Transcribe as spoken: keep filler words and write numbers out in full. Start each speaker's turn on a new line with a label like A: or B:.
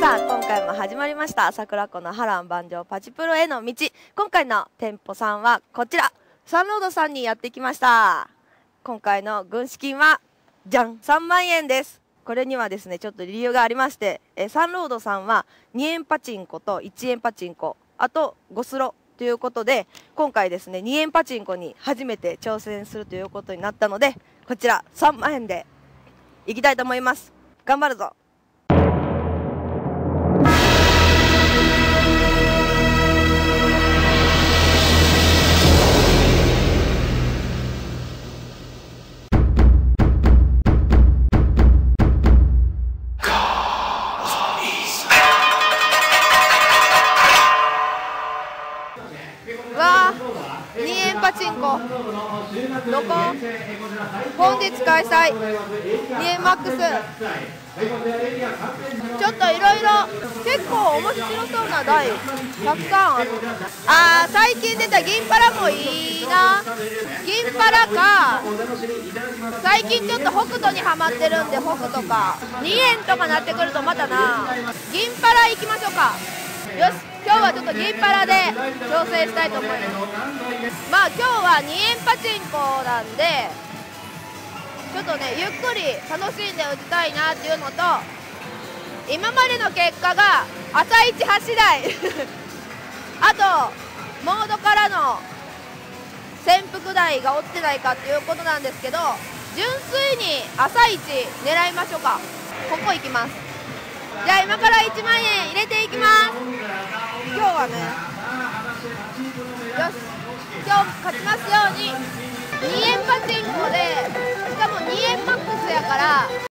A: さあ今回も始まりました桜子の波乱万丈パチプロへの道。今回の店舗さんはこちらサンロードさんにやってきました。今回の軍資金はじゃんさんまんえんです。これにはですねちょっと理由がありまして、えサンロードさんはにえんパチンコといちえんパチンコ、あとごスロということで、今回ですねにえんパチンコに初めて挑戦するということになったので、こちらさんまんえんでいきたいと思います。頑張るぞ。わあ、にえんパチンコどこ本日開催にえんマックス。ちょっといろいろ結構面白そうな台たくさんある。あー、最近出た銀パラもいいな。銀パラか、最近ちょっと北斗にはまってるんで北斗かにえんとかなってくるとまたな。銀パラ行きましょうか。よし、今日はちょっと銀パラで調整したいと思います。まあ今日はにえんパチンコなんでちょっとねゆっくり楽しんで打ちたいなっていうのと、今までの結果が朝一はちだいあとモードからの潜伏台が落ちてないかっていうことなんですけど、純粋に朝一狙いましょうか。ここ行きます。じゃあ今からいちまんえん入れていきます。今日はね、よし、今日勝ちますように。にえんパチンコでしかもにえんマックスやから